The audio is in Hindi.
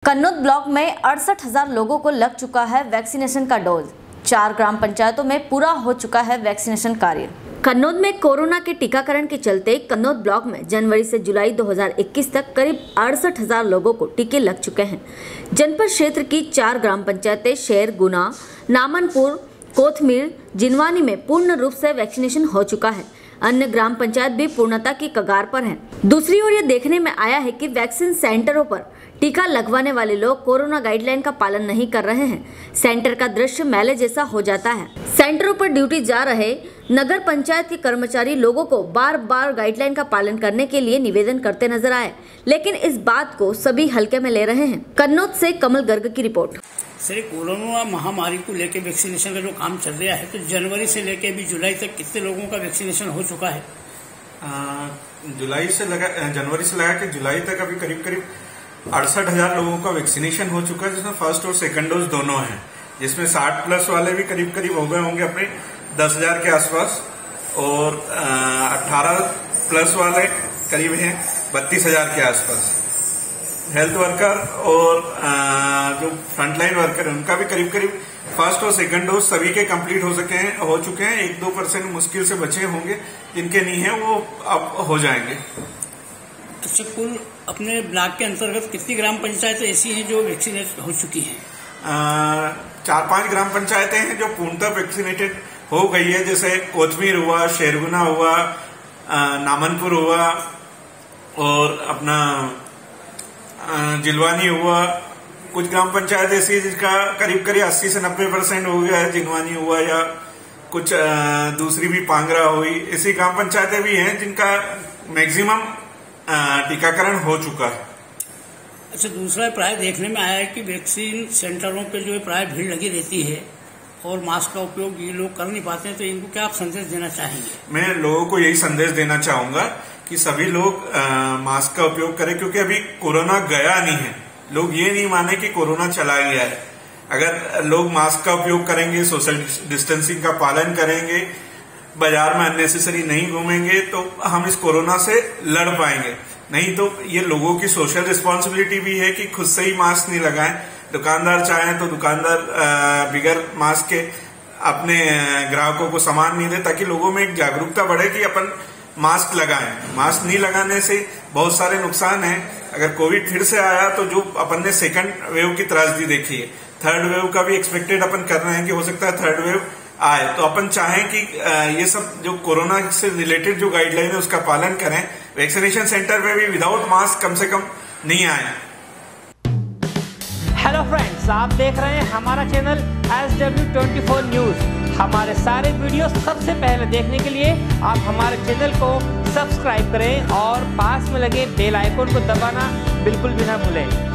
कन्नौद ब्लॉक में 68,000 लोगों को लग चुका है वैक्सीनेशन का डोज। 4 ग्राम पंचायतों में पूरा हो चुका है वैक्सीनेशन कार्य। कन्नौद में कोरोना के टीकाकरण के चलते कन्नौद ब्लॉक में जनवरी से जुलाई 2021 तक करीब 68,000 लोगों को टीके लग चुके हैं। जनपद क्षेत्र की 4 ग्राम पंचायतें शेर, गुना, नामनपुर, कोथमीर, जिनवानी में पूर्ण रूप से वैक्सीनेशन हो चुका है। अन्य ग्राम पंचायत भी पूर्णता की कगार पर हैं। दूसरी ओर यह देखने में आया है कि वैक्सीन सेंटरों पर टीका लगवाने वाले लोग कोरोना गाइडलाइन का पालन नहीं कर रहे हैं। सेंटर का दृश्य मेले जैसा हो जाता है। सेंटरों पर ड्यूटी जा रहे नगर पंचायत के कर्मचारी लोगों को बार बार गाइडलाइन का पालन करने के लिए निवेदन करते नजर आए, लेकिन इस बात को सभी हल्के में ले रहे हैं। कन्नौद से कमल गर्ग की रिपोर्ट। सर, कोरोना महामारी को लेकर वैक्सीनेशन का जो काम चल रहा है, तो जनवरी से लेकर अभी जुलाई तक कितने लोगों का वैक्सीनेशन हो चुका है? जनवरी से लगा के जुलाई तक अभी करीब 68,000 लोगों का वैक्सीनेशन हो चुका है, जिसमें फर्स्ट और सेकंड डोज दोनों हैं। जिसमें 60+ वाले भी करीब हो गए होंगे अपने 10,000 के आसपास, और 18+ वाले करीब हैं 32,000 के आसपास। हेल्थ वर्कर और जो फ्रंटलाइन वर्कर है उनका भी करीब फर्स्ट और सेकंड डोज सभी के कंप्लीट हो चुके हैं। 1-2% मुश्किल से बचे होंगे, जिनके नहीं है वो अब हो जाएंगे। अच्छा, कुल अपने ब्लॉक के अंतर्गत कितनी ग्राम पंचायतें ऐसी हैं जो वैक्सीनेट हो चुकी हैं? 4-5 ग्राम पंचायतें हैं जो पूर्णतः वैक्सीनेटेड हो गई है, जैसे कोथमीर हुआ, शेरगुना हुआ, नामनपुर हुआ, और अपना जिलवानी हुआ। कुछ ग्राम पंचायत ऐसी जिसका करीब 80 से 90% हो गया है, जिनवानी हुआ, या कुछ दूसरी भी पांगरा हुई। ऐसी ग्राम पंचायतें भी हैं जिनका मैक्सिमम टीकाकरण हो चुका है। अच्छा, दूसरा प्राय देखने में आया है कि वैक्सीन सेंटरों पे जो है प्राय भीड़ लगी रहती है और मास्क का उपयोग ये लोग कर नहीं पाते हैं, तो इनको क्या आप संदेश देना चाहेंगे? मैं लोगों को यही संदेश देना चाहूंगा कि सभी लोग मास्क का उपयोग करें, क्योंकि अभी कोरोना गया नहीं है। लोग ये नहीं माने कि कोरोना चला गया है। अगर लोग मास्क का उपयोग करेंगे, सोशल डिस्टेंसिंग का पालन करेंगे, बाजार में अननेसेसरी नहीं घूमेंगे, तो हम इस कोरोना से लड़ पाएंगे। नहीं तो ये लोगों की सोशल रिस्पॉन्सिबिलिटी भी है कि खुद से ही मास्क नहीं लगाएं। दुकानदार चाहें तो दुकानदार बिगर मास्क के अपने ग्राहकों को सामान नहीं दे, ताकि लोगों में एक जागरूकता बढ़े कि अपन मास्क लगाएं। मास्क नहीं लगाने से बहुत सारे नुकसान हैं। अगर कोविड फिर से आया तो जो अपन ने सेकंड वेव की त्रासदी देखी है, थर्ड वेव का भी एक्सपेक्टेड अपन कर रहे हैं कि हो सकता है थर्ड वेव आए। तो अपन चाहें कि ये सब जो कोरोना से रिलेटेड जो गाइडलाइन है उसका पालन करें। वैक्सीनेशन सेंटर में भी विदाउट मास्क कम से कम नहीं आए। हेलो फ्रेंड्स, आप देख रहे हैं हमारा चैनल SW24 न्यूज। हमारे सारे वीडियो सबसे पहले देखने के लिए आप हमारे चैनल को सब्सक्राइब करें और पास में लगे बेल आइकन को दबाना बिल्कुल भी ना भूलें।